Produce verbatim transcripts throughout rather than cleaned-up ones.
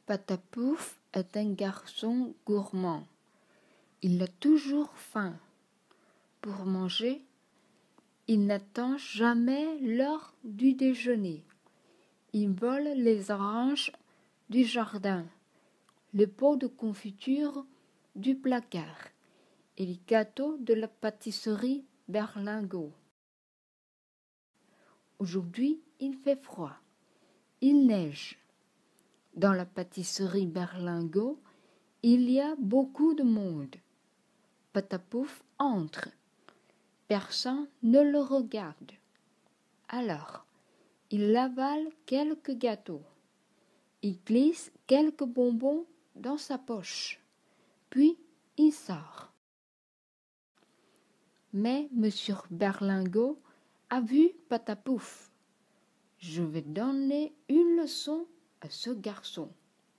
Patapouf est un garçon gourmand. Il a toujours faim. Pour manger, il n'attend jamais l'heure du déjeuner. Il vole les oranges du jardin, les pots de confiture du placard et les gâteaux de la pâtisserie Berlingot. Aujourd'hui, il fait froid. Il neige. Dans la pâtisserie Berlingot, il y a beaucoup de monde. Patapouf entre. Personne ne le regarde. Alors, il avale quelques gâteaux. Il glisse quelques bonbons dans sa poche. Puis, il sort. Mais Monsieur Berlingot a vu Patapouf. Je vais donner une leçon à ce garçon.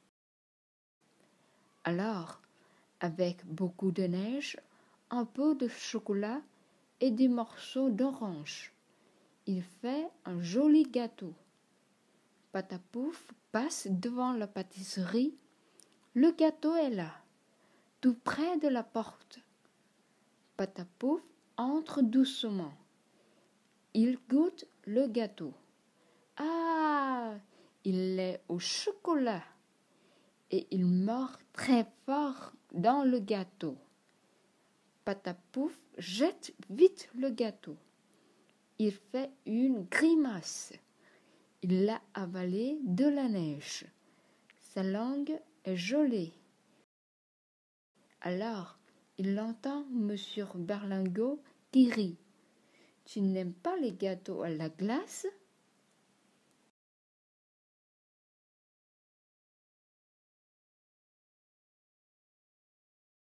Alors, avec beaucoup de neige, un peu de chocolat et des morceaux d'orange, il fait un joli gâteau. Patapouf passe devant la pâtisserie. Le gâteau est là, tout près de la porte. Patapouf entre doucement. Il goûte le gâteau. Ah, il est au chocolat. Et il mord très fort dans le gâteau. Patapouf jette vite le gâteau. Il fait une grimace. Il a avalé de la neige. Sa langue est gelée. Alors, il entend Monsieur Berlingot qui rit. « Tu n'aimes pas les gâteaux à la glace ?